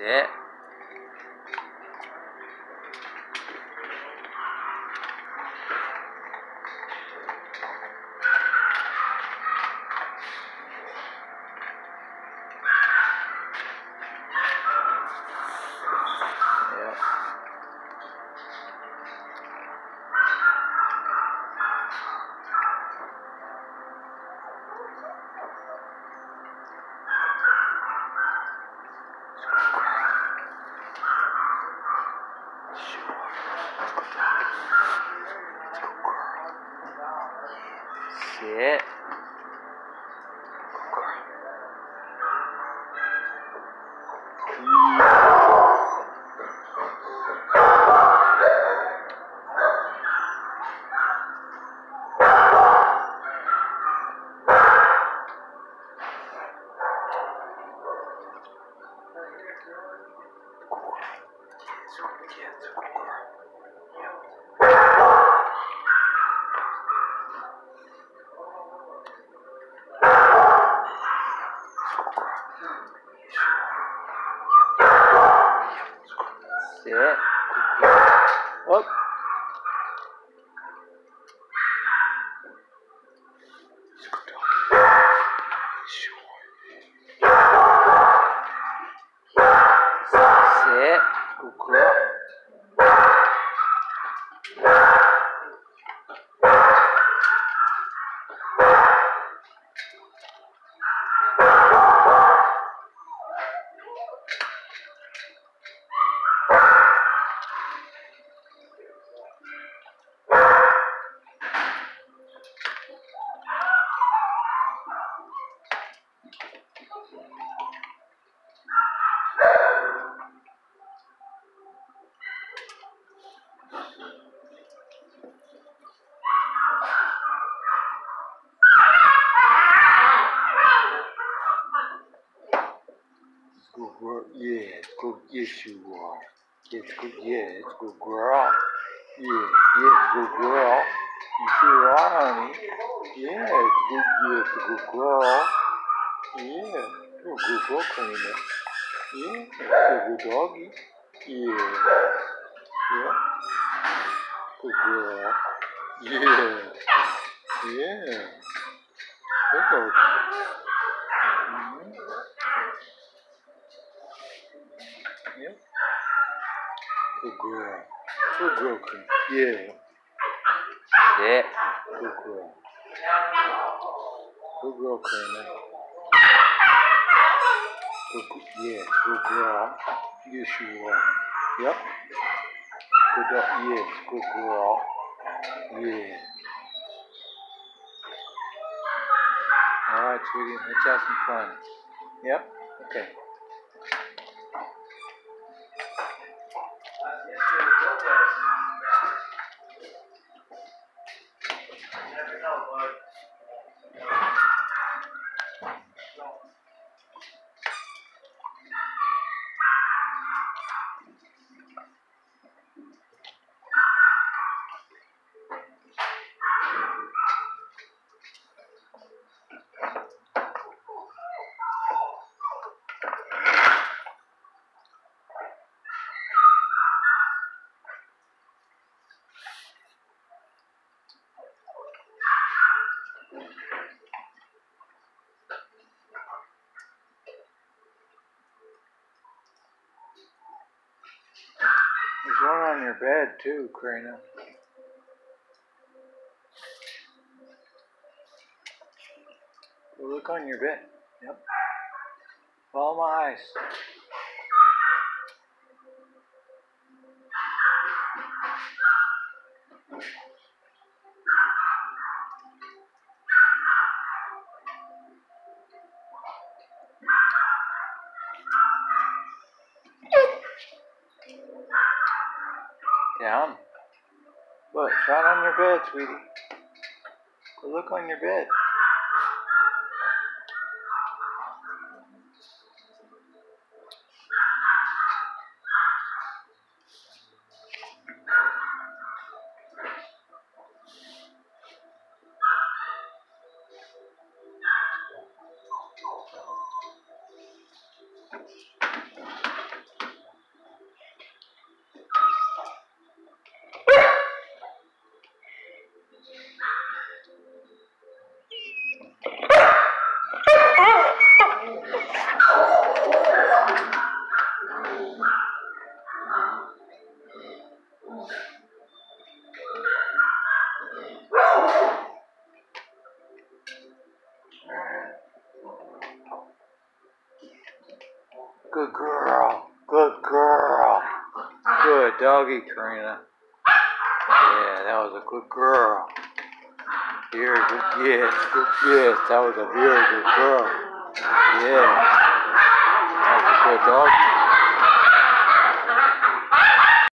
Sit. Yeah. Sit. Sit. Up. Sit. Good girl. Good girl. Yeah, it's good. Yes, you are. It's good. Yeah, it's good girl. Yeah, yeah, good girl. You sure are, honey. Yeah, it's good. Yeah, it's a good girl. Yeah, you're a good girl, Carina. Yeah, you're a good doggy. Yeah, yeah, good girl. Yeah, yeah. Good girl. Yeah, good girl. Good girl, Carina. Yeah. Yeah. Good girl. Good girl, Carina. Yeah, good girl. Yes, you are. Yep. Good dog. Yes, good girl. Yeah. All right, sweetie. Let's have some fun. Yep. Okay. There's one on your bed too, Carina. Go look on your bed. Yep. Follow my eyes. Down. Look, it's right on your bed, sweetie. Go look on your bed. Good girl. Good girl. Good doggy, Carina. Yeah, that was a good girl. Very good. Yes, good. Yes, that was a very good girl. Yeah, that was a good doggy.